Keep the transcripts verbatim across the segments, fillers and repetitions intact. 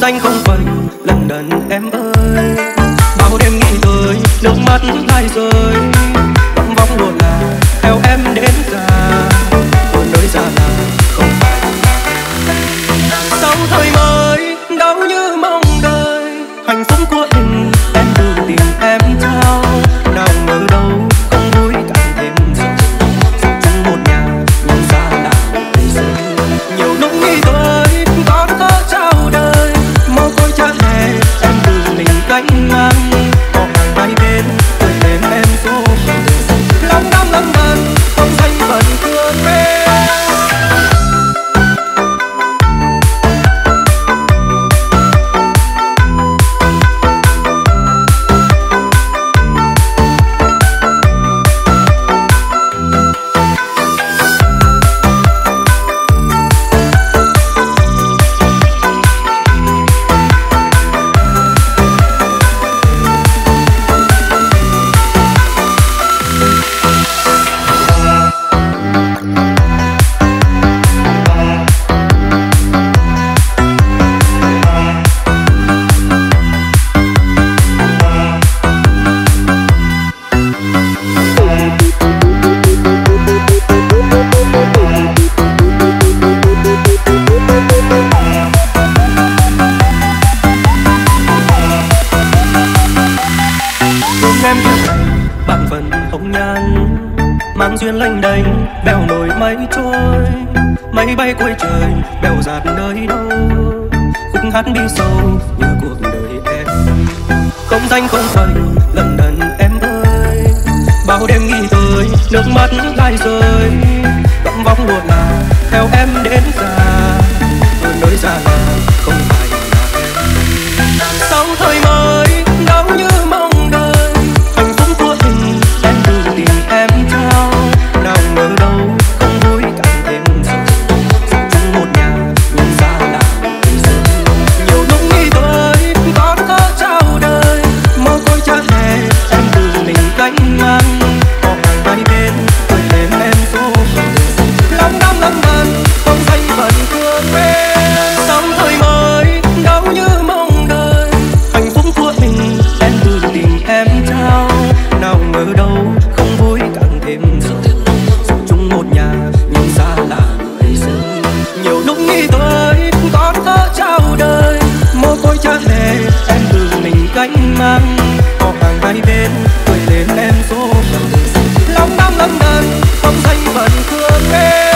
danh không phần lần đần em ơi. Bao đêm nghĩ tới nước mắt lại rơi, vắng vắng luôn là theo em đến già. Ở nơi già là không phải sau thời mới đau như mong đợi. Hạnh phúc của mình em tự tìm em trao, nào ngờ đâu không vui càng thêm rồi. Dù chung một nhà nhưng xa lạ bây giờ. Nhiều lúc nghĩ tới con thơ trao đời, mồ côi cha mẹ em tự mình gánh ngang. Có hàng hai bên tôi tên em số lòng đắm lắm lần không danh phận thương em. Duyên lênh đênh bèo nổi mây trôi, mây bay cuối trời bèo dạt nơi đâu. Khúc hát đi sâu như cuộc đời em, không danh không phần lần đần em ơi. Bao đêm nghĩ tới nước mắt lại rơi, gặm vong luôn là theo em đến già. Ở nơi già là không phải là em. Sau thời mới đau như mong đợi, hạnh phúc của mình em tự tìm em trao. Nào ngờ đâu không vui càng thêm rồi. Dù chung một nhà nhưng xa lạ bây giờ. Nhiều lúc nghĩ tới con thơ trao đời, mồ côi cha mẹ em tự mình gánh ngang. Có hàng hai bên tôi tên em số lòng đắm lắm lần không danh phận thương em. Sau thời mới đau như mong đợi, hạnh phúc của mình em tự tìm em trao. Nào ngờ đâu không vui càng thêm rồi. Một nhà nhưng xa lạ bây giờ. Nhiều lúc nghĩ tới con thơ trao đời, mồ côi cha mẹ em tự mình gánh mang. Có hàng hai bên tôi tên em số lòng đắm lắm lần không danh phận thương em.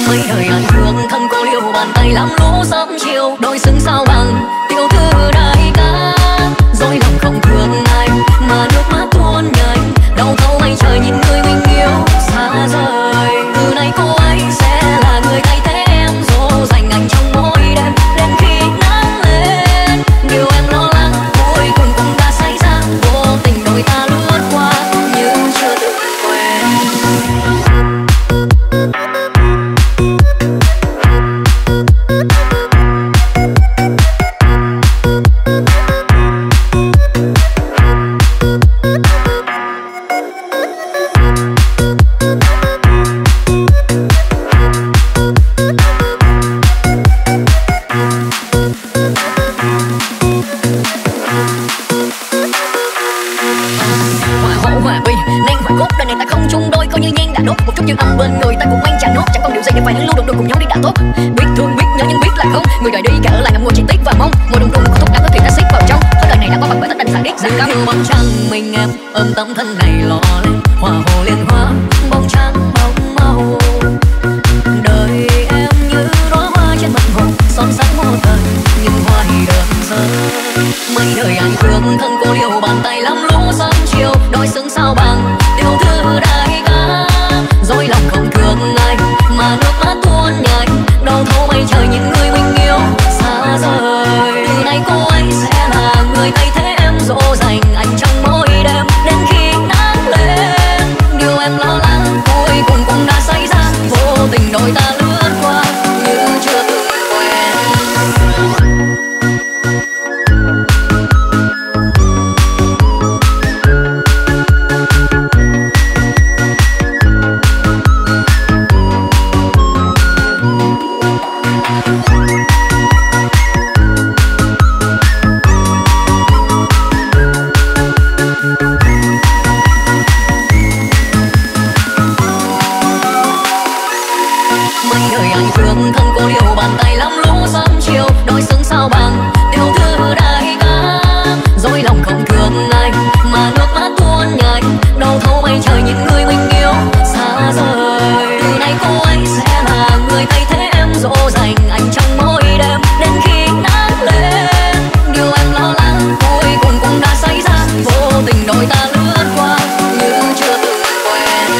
mấy đời anh thương thân cô liêu bàn tay làm lũ sớm chiều đôi xứng sao bằng tiểu thư đại ca. Dối lòng không thương anh mà nước mắt tuôn nhanh đau thấu mây trời nhìn người mình yêu xa rời. Từ nay cô ấy sẽ là người thay thế em dỗ dành anh trong mỗi đêm đến khi nắng lên. Điều em lo lắng cuối cùng cũng đã xảy ra, vô tình đôi ta lướt qua nhưng chưa từng quên. Một chút dư âm bên người ta cùng anh chàng nốt, chẳng còn điều gì để phải lưu động được cùng nhau đi đã tốt. Biết thương biết nhớ nhưng biết là không, người đời đi cả ở lại ngậm ngùi chi tiết và mong ngồi đùng đùng có thuốc đắng có thuyền đã xích vào trong. Thôi đời này đã qua bằng bởi tất đành sẵn điếc rằng cắm bóng trăng mình em ôm tấm thân này lọ lên hoa hồ liên hoa bóng trắng bóng màu. Đời em như đóa hoa trên mặt hồ son sắc vô tận nhưng hoa thì đơn sơ. Mấy đời anh thương thân cô liêu bàn tay lắm lũ sớm chiều đôi xứng sao bằng tiểu thư đại ca. Dối lòng không thương anh mà nước mắt tuôn nhanh đau thấu mây trời những người mình yêu xa rời. Từ nay cô ấy sẽ là người thay thế em dỗ dành anh trong mỗi đêm đến khi nắng lên. Điều em lo lắng cuối cùng cũng đã xảy ra, vô tình đôi ta lướt qua như chưa từng quen. Thân cô liêu bàn tay lắm lũ sớm chiều đôi xứng sao bằng tiểu thư đại ca. Dối lòng không thương anh mà nước mắt tuôn nhanh đau thấu mây trời nhìn người mình yêu xa rời. Từ nay cô ấy sẽ là người thay thế em dỗ dành anh trong mỗi đêm đến khi nắng lên. Điều em lo lắng cuối cùng cũng đã xảy ra, vô tình đôi ta lướt qua như chưa từng quen.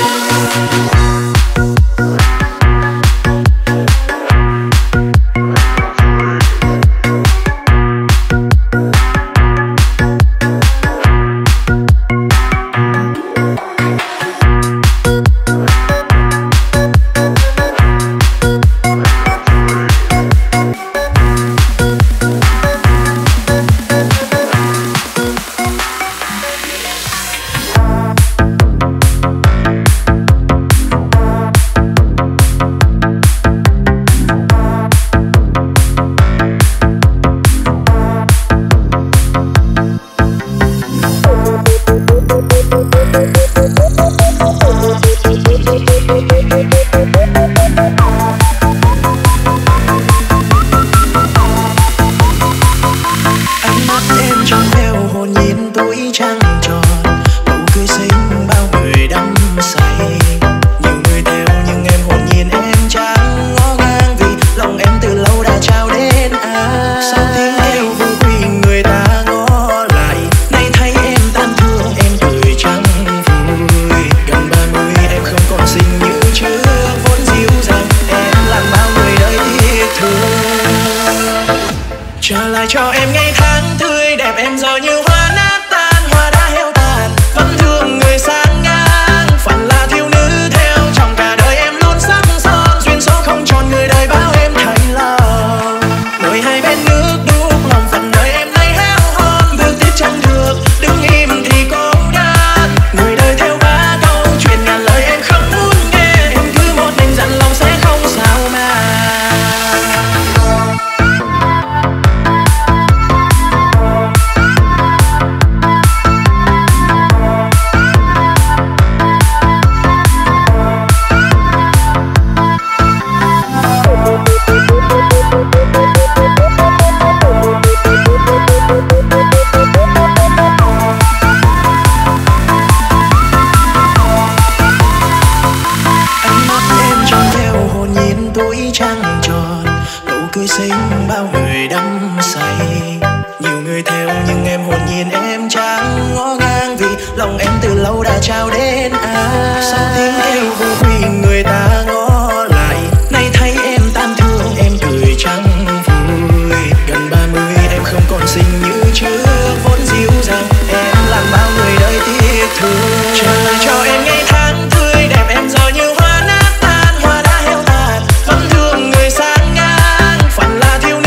sinh bao người đắm say. Nhiều người theo nhưng em hồn nhiên em chẳng ngó ngang, vì lòng em từ lâu đã trao đến ai. Sau tiếng kêu vô quy người ta ngó lại, nay thấy em tan thương em cười chẳng vui. Gần ba mươi em không còn xinh như trước, vốn dịu dàng em làm bao người đời tiếc thương. Trời cho em ngày tháng tươi đẹp em giờ như hoa nát tan, hoa đã héo tàn vẫn thương người sang ngang. Phận là thiếu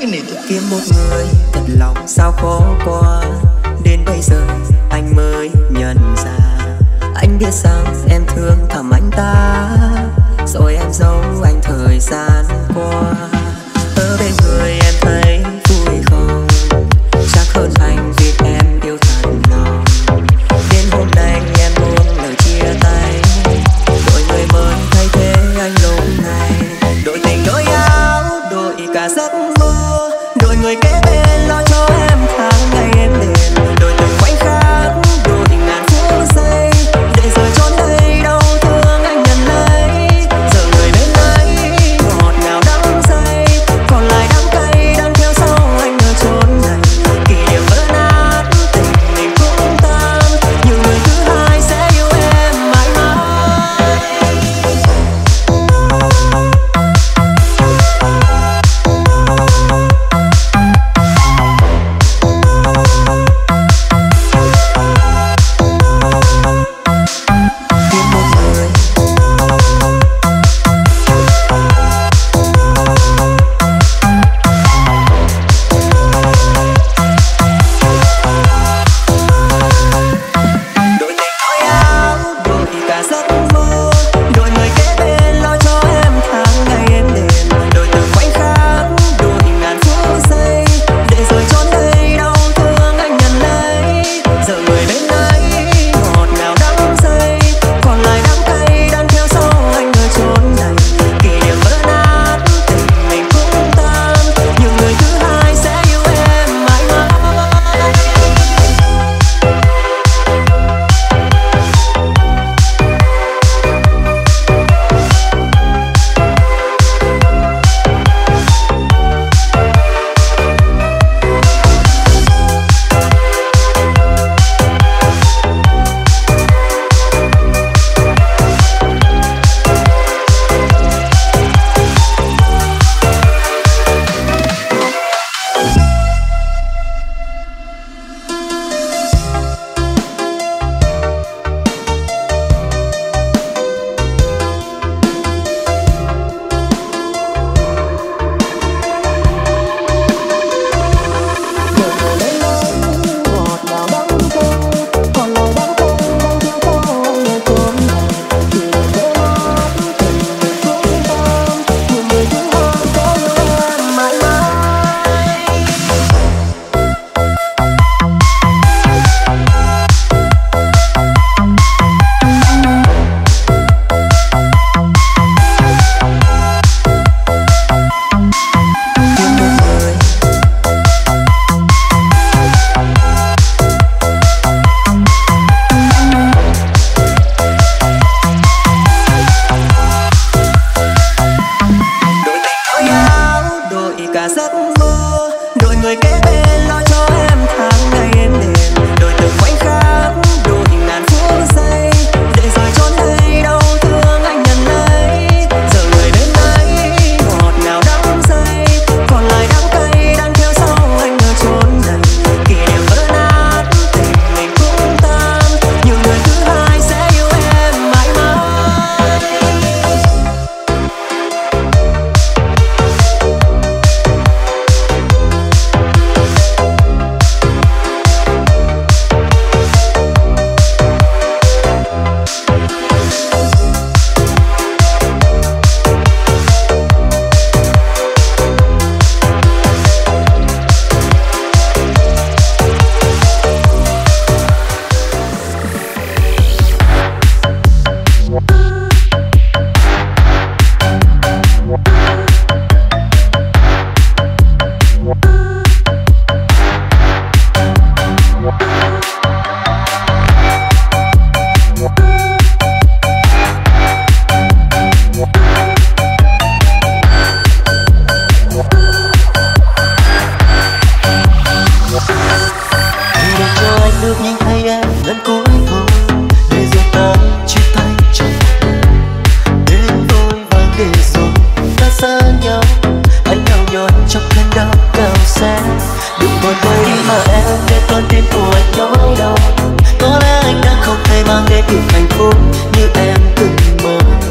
cái này tôi kiếm một người thật lòng sao khó qua, đến bây giờ anh mới nhận ra. Anh biết rằng em thương thầm anh ta, rồi em giấu anh thời gian qua. Ở bên người em thấy vui không, chắc hơn anh vì em yêu thật lòng. Đến hôm nay em buông lời chia tay, đổi người mới thay thế anh lúc này. Đổi tình đổi áo, đổi cả giấc mơ, đổi người kế bên lo cho em tháng ngày em đêm. Đổi từng khoảnh khắc, đổi ngàn phút giây, để rồi trốn đây đau thương anh nhận lấy. Giờ người bên ấy ngọt ngào đắng say, còn lại đắng cay đang theo sau anh ở chốn này. Kỷ niệm vỡ nát, tình mình cũng tan, nhưng người thứ hai sẽ yêu em mãi mãi.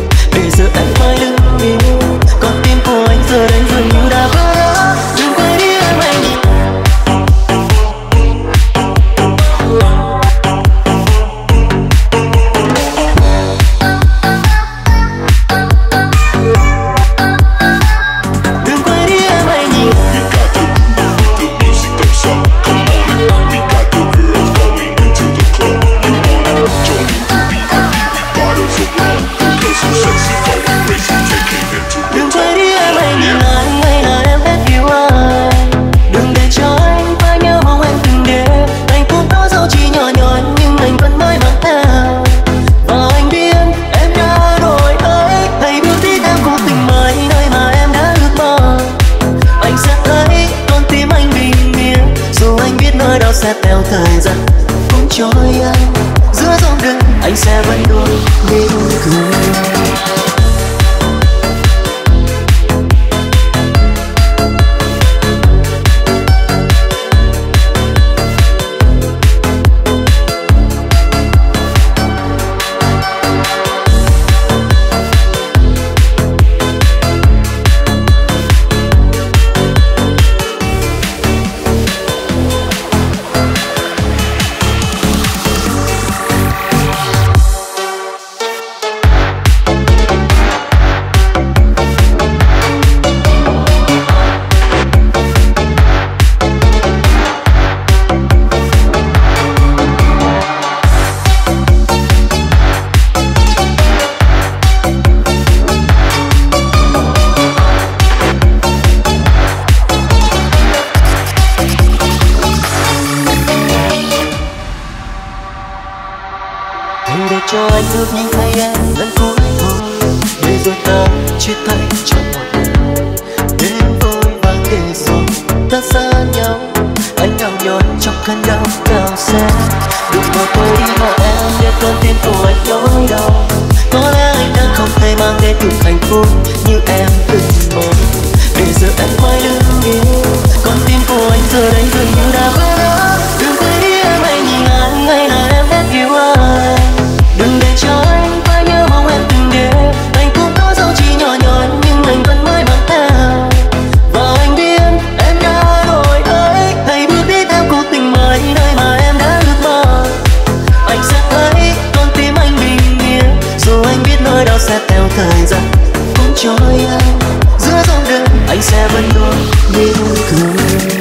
Giờ đây dường như đã vỡ, đừng quay đi. sẽ theo thời gian cuốn trôi anh. Giữa dòng đời anh sẽ vẫn luôn mỉm cười. cho anh ước nhìn thấy em lần cuối thôi, để rồi ta chia tay trong một ngày. Đêm vội vàng để rồi ta xa nhau, anh nhào nhót trong cơn đau cao xa. Đừng bỏ tôi đi mà em biết con tim của anh nỗi đau. Có lẽ anh đã không thể mang đến được hạnh phúc như em từng mong. Để giờ em quay lưng đi, con tim của anh giờ đây dường như đã vỡ nát. Đừng quên đi em, hãy nhìn anh, hay là em hết yêu anh. Đừng để cho anh phải nhớ mong em từng đêm. Anh cũng có dấu chỉ nhỏ nhoi nhưng anh vẫn mãi mang theo. Và anh biết em đã đổi ấy, hãy bước đi theo cuộc tình mới, nơi mà em đã ước mơ. Anh sẽ thấy con tim anh bình yên, dù anh biết nỗi đau sẽ theo thời gian cuốn trôi anh. Giữa dòng đời anh sẽ vẫn luôn mỉm cười.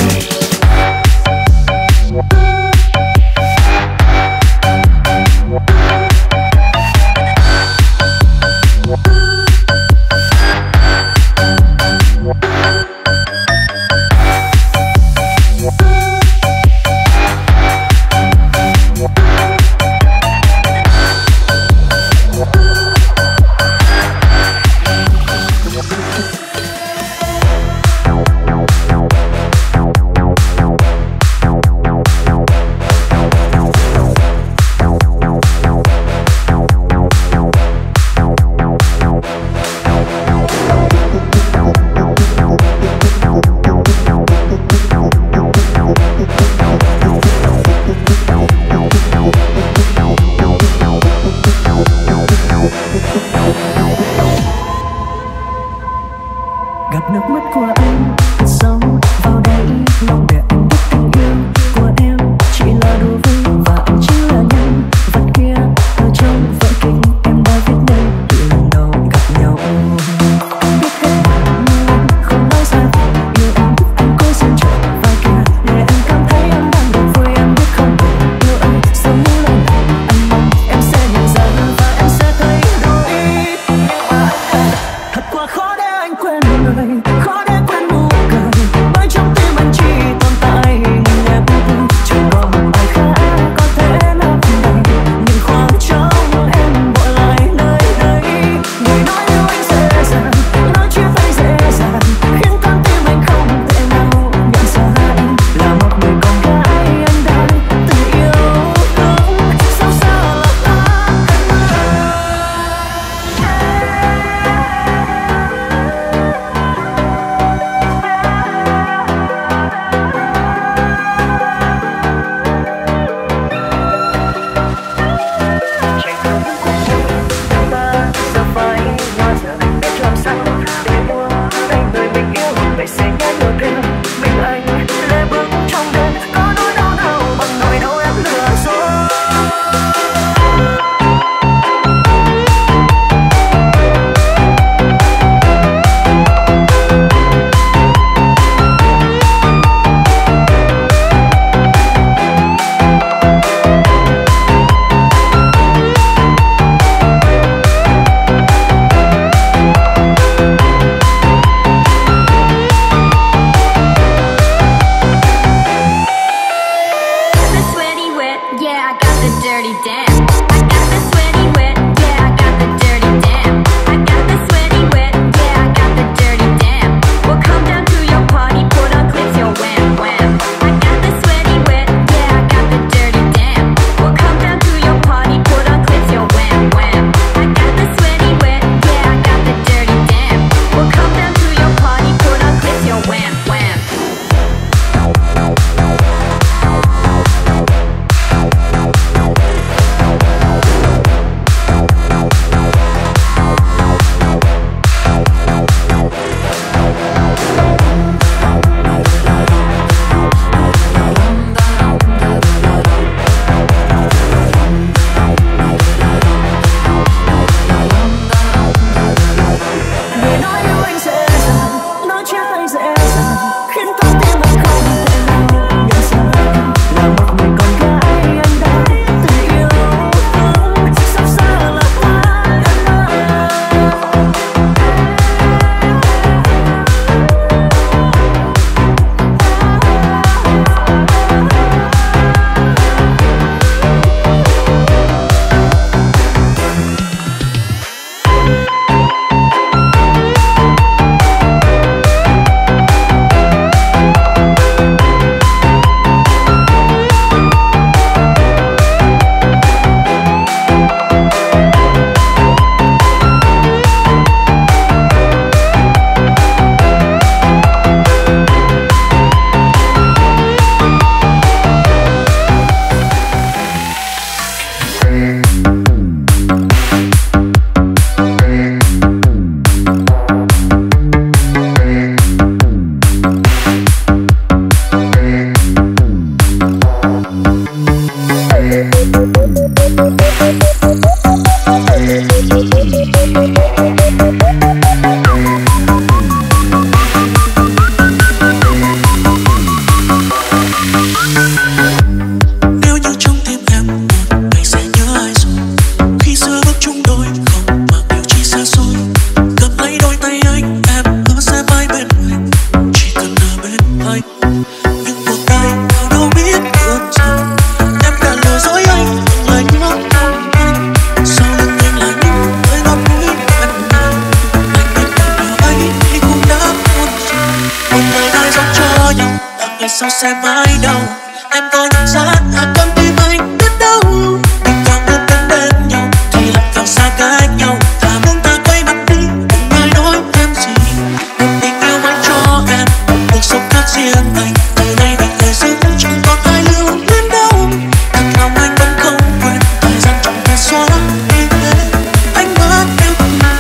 sao sẽ mãi đâu. Em có nhận ra à con tim anh biết đâu mình càng bước đến bên nhau thì lại càng xa cách nhau. Thà muốn ta quay mặt đi đừng ai nói em gì. Một tình yêu mãi cho em một cuộc sống khác riêng anh. Từ nay mình người giữ chẳng còn ai lưu luyến đâu. Thật lòng anh vẫn không quên thời gian chẳng thể xóa đi thế. Anh mất yêu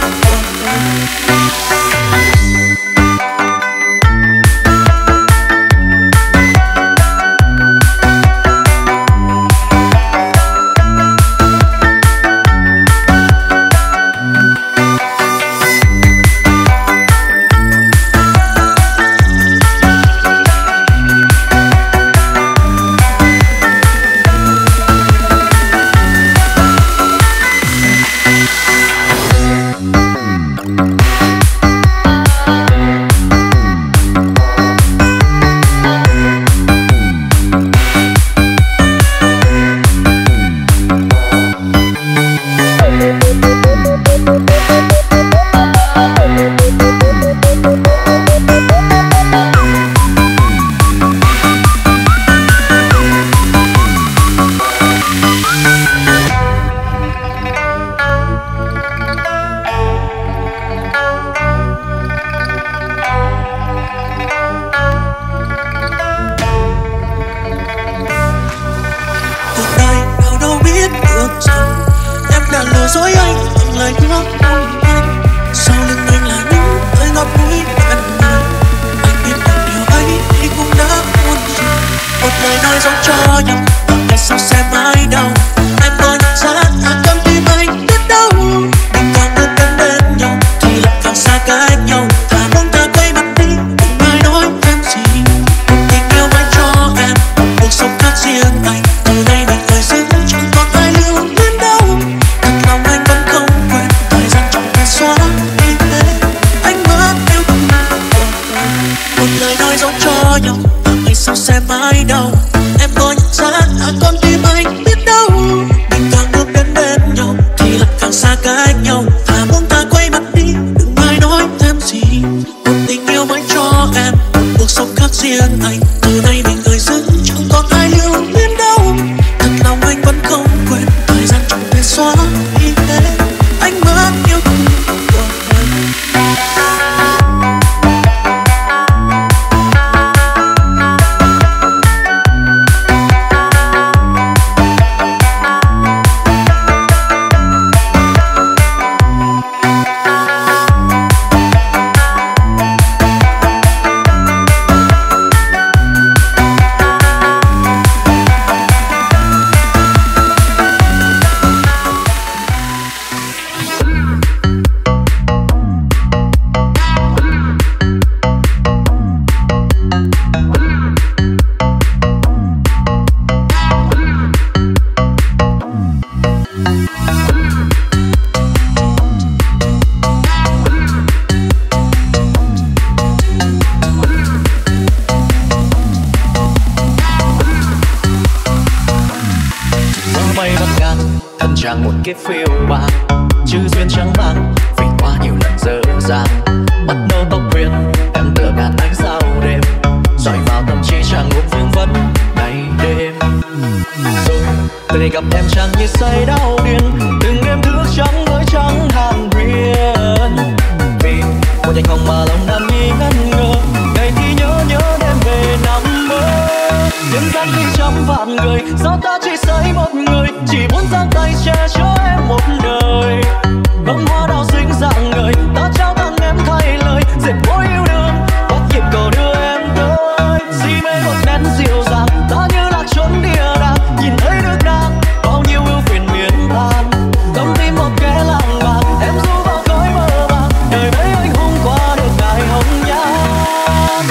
cái phiêu bạc chữ duyên trắng băng vì quá nhiều lần dở dàng bắt đầu tóc khuyên em tựa ngàn ánh sao đêm dọi vào tâm trí chẳng ngủ vương vấn ngày đêm rồi từ đây gặp em chẳng như say đau điên từng đêm thức trắng với trắng hàng riêng vì một nhành hồng mà lòng đam mê ngẩn ngơ ngày thì nhớ nhớ đêm về nằm mơ nhân gian khi trăm vạn người sao ta chỉ xây một người chỉ muốn giang tay che cho em một đời bông hoa đào xinh dạng người ta trao tặng em thay lời dệt mối yêu đương bắt nhịp cầu đưa em tới si mê một nét dịu dàng ta như lạc trốn địa đàng nhìn thấy nước đang bao nhiêu ưu phiền miên man tâm tim một kẻ làng bạc em du vào cõi mơ màng đời mấy anh hùng qua được ngày hồng nhan.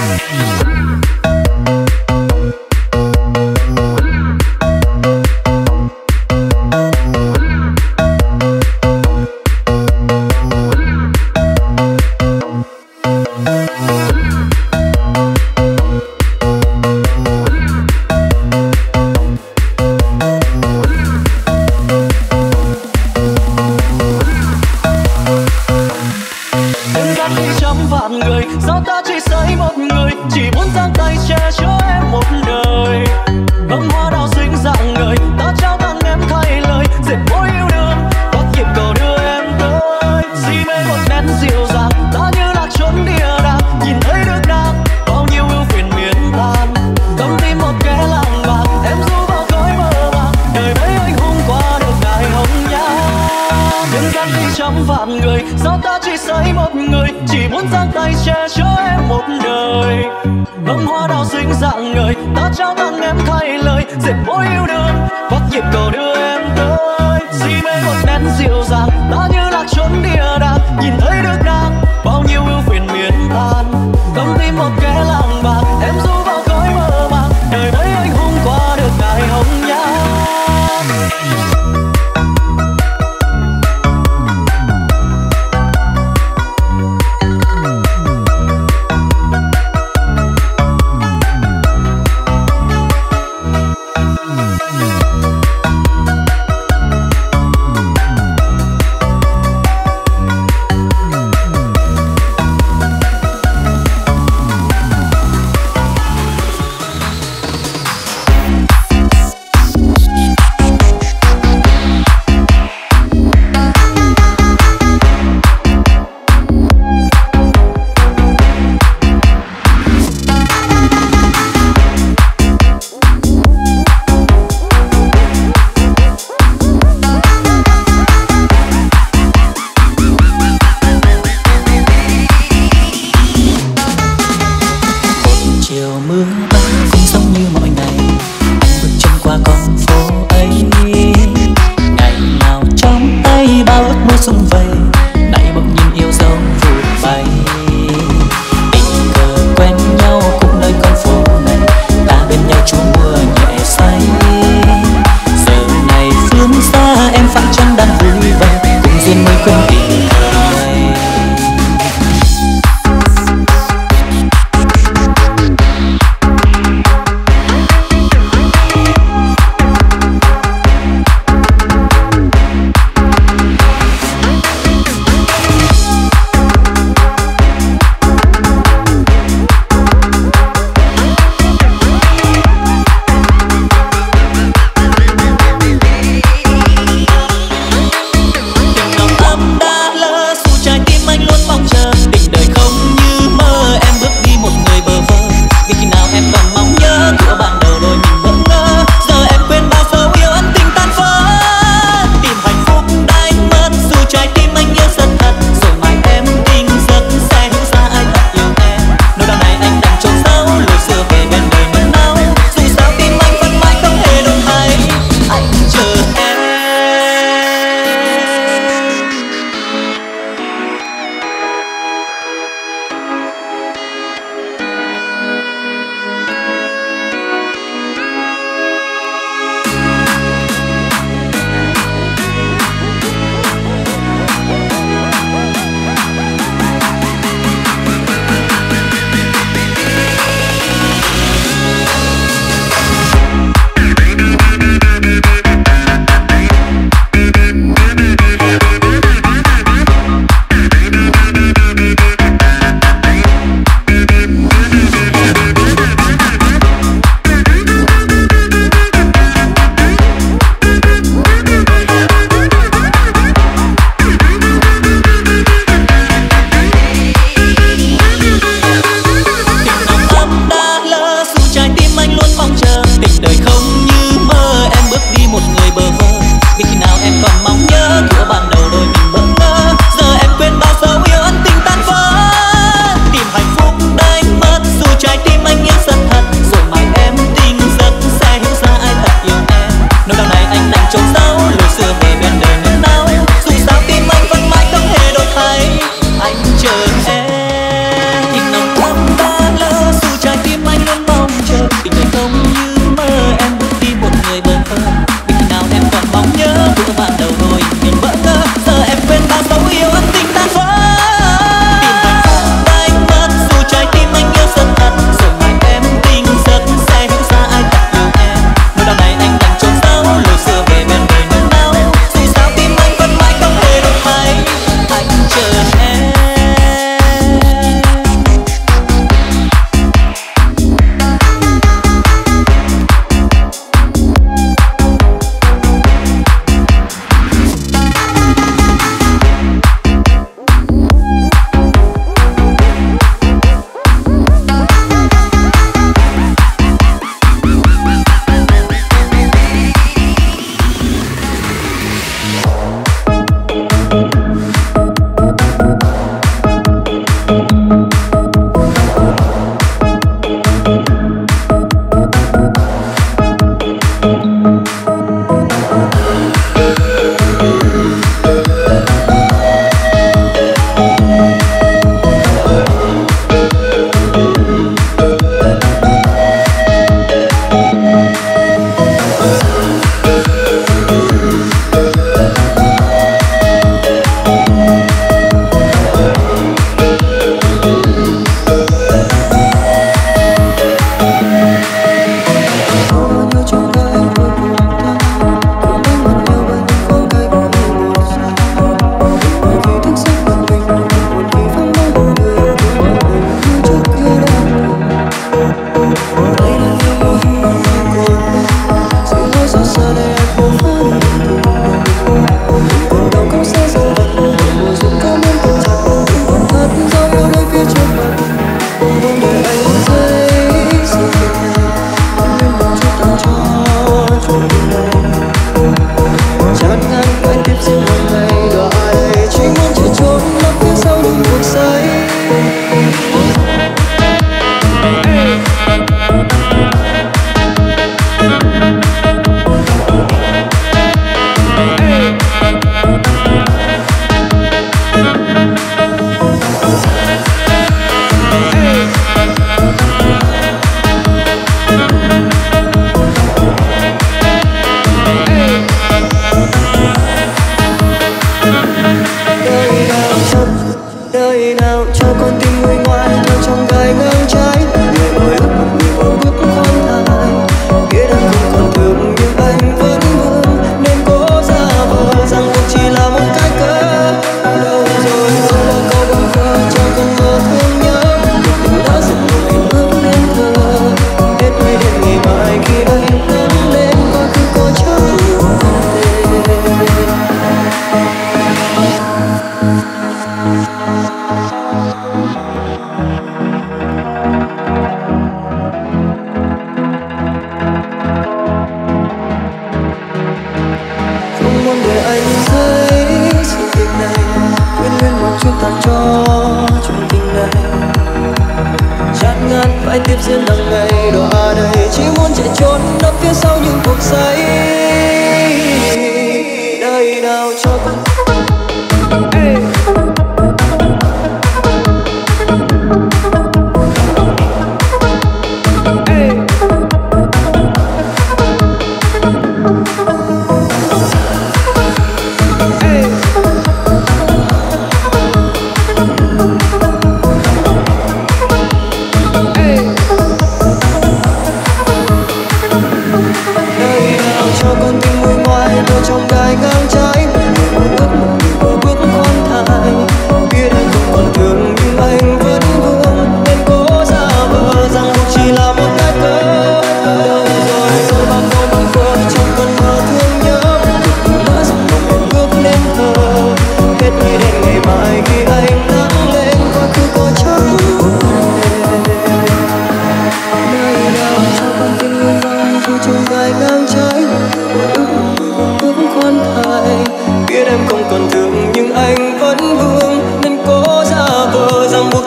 dạng người. Ta trao tặng em thay lời dệt mối yêu đương, bắt nhịp cầu đưa em tới. Si mê một nét dịu dàng, ta như lạc trốn địa đàng, nhìn thấy nước nàng bao nhiêu ưu phiền miên tan. Cầm tim một kẻ làng bạc, em du vào cõi mơ màng, đời đấy anh hôm qua được ngày hồng nhan. Tình này không như mơ, em bước đi một người bơ vơ. Vì khi nào em còn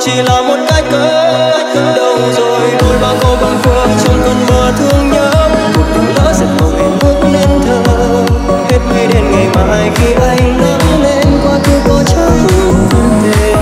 chỉ là một cái cớ. Đâu rồi đôi ba cô bâng khuâng trong cơn mưa thương nhớ, một đường lỡ giật mộng em bước nên thơ. Hết mây đến ngày mai khi anh lớn lên qua thứ cô chẳng về.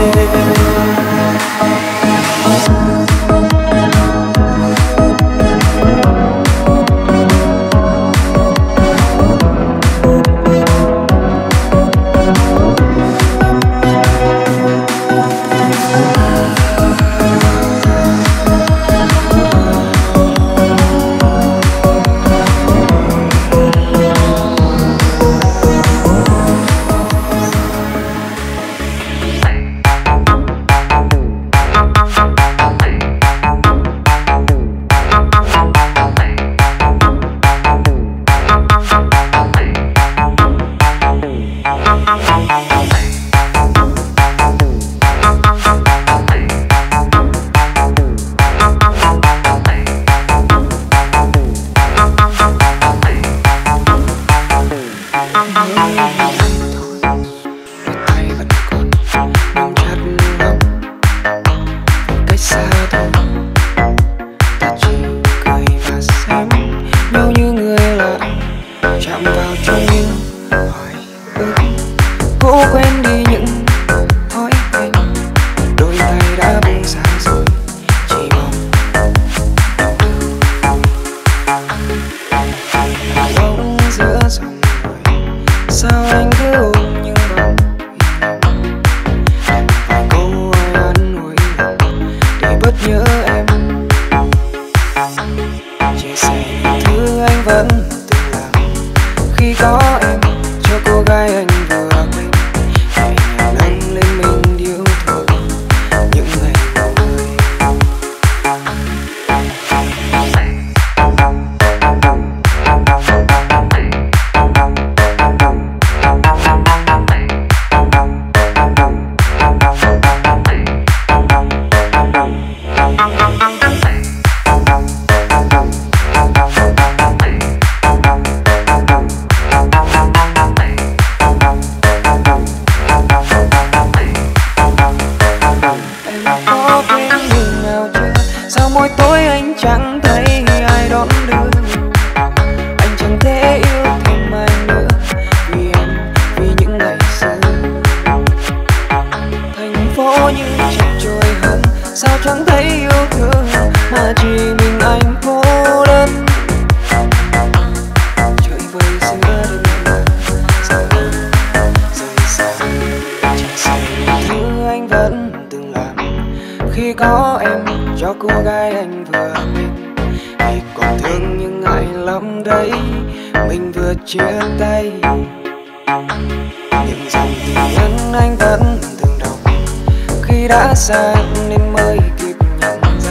Xa nên mới kịp nhận ra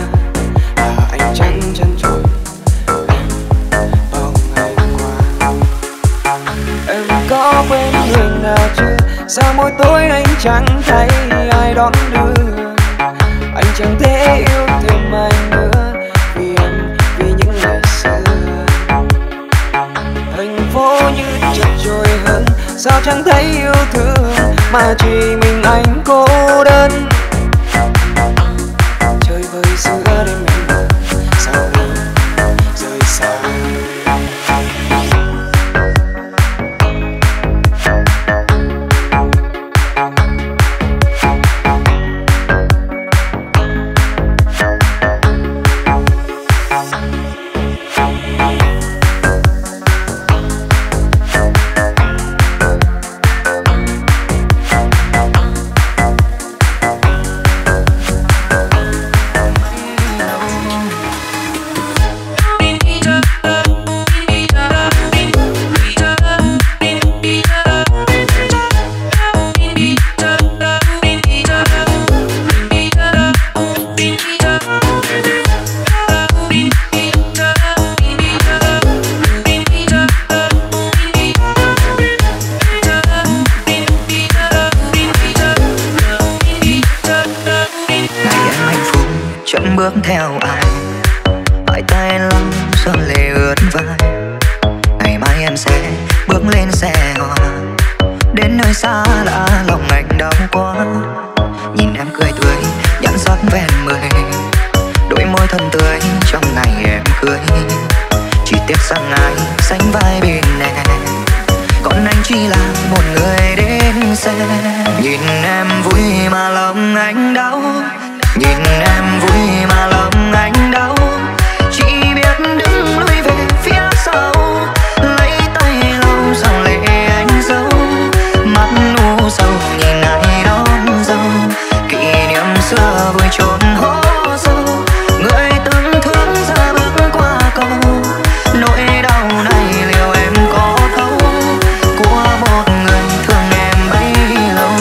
là anh chẳng chăn trôi em bao ngày qua. Em có quên người nào chưa? Sao mỗi tối anh chẳng thấy ai đón đưa? Anh chẳng thể yêu thêm anh nữa vì em, vì những ngày xưa. Thành phố như chật chội hơn, sao chẳng thấy yêu thương mà chỉ mình anh cô đơn. Giữa đêm em mơ sao em rời xa. bước theo ai, hỏi tay lắm gió lệ ướt vai. Ngày mai em sẽ bước lên xe hoa, đến nơi xa lạ lòng anh đau quá. Nhìn em cười tươi nhãn tiếc rằng ai sánh vai bên em, còn anh chỉ là một người đến xem. Nhìn em vui mà lòng anh đau, nhìn em vui mà lòng anh đau, chỉ biết đứng lùi về phía sau, lấy tay lau dòng lệ anh giấu, mắt u sầu nhìn ai đón dâu, kỷ niệm xưa vui trốn hố sâu, người từng thương giờ bước qua cầu, nỗi đau này liệu em có thấu của một người thương em bấy lâu.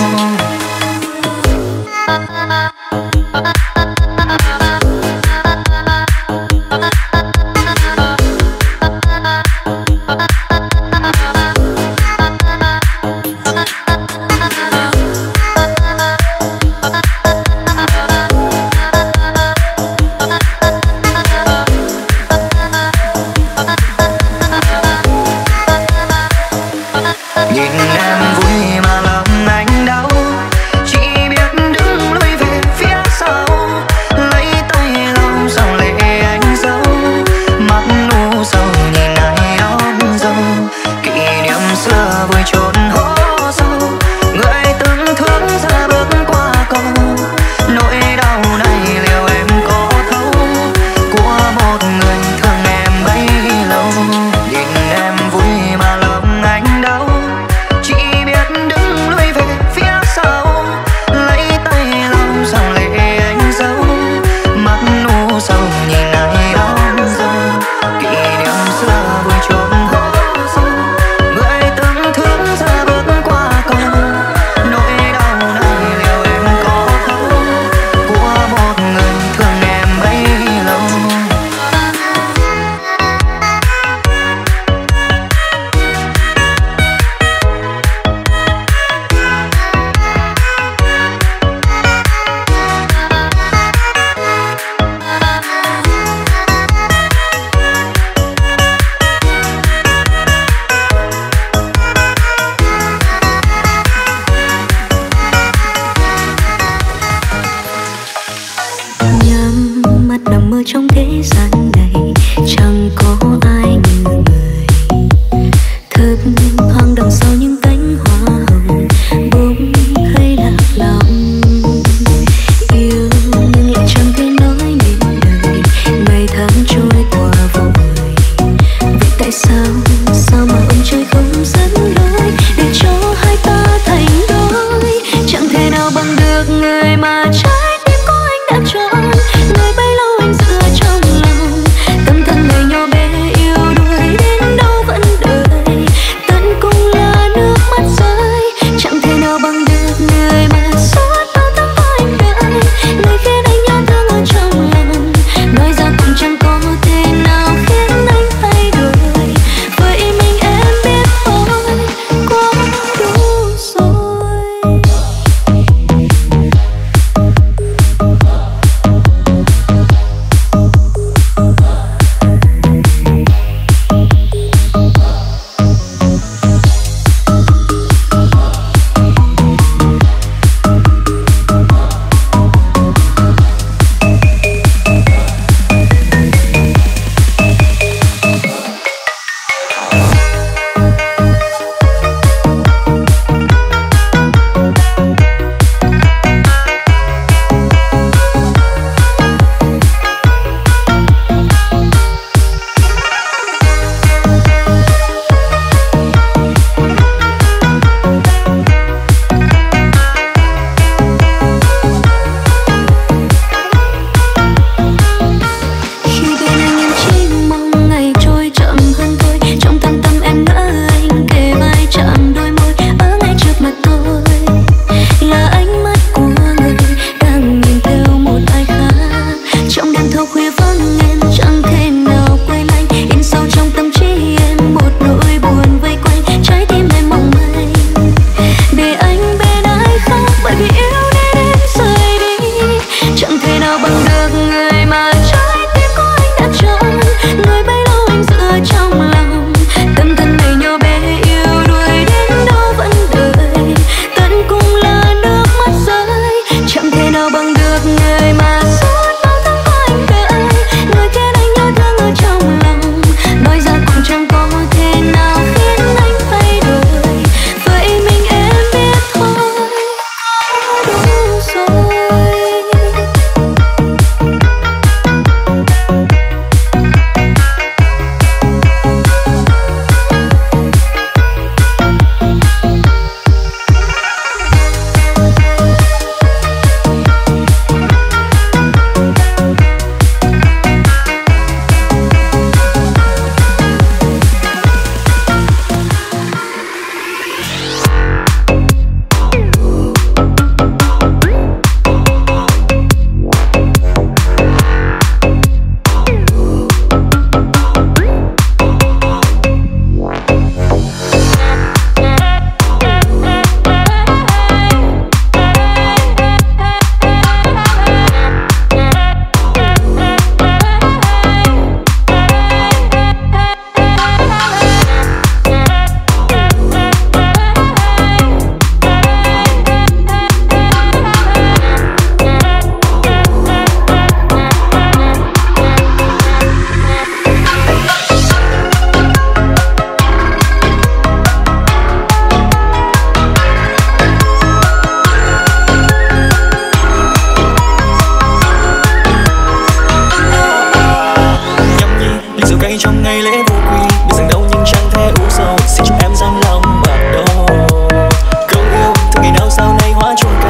ngày lễ vô quy biết rằng đâu nhưng chẳng thể u sầu, xin chúc em dám lòng bạc đầu. Câu yêu từ ngày nào sau này hóa trôi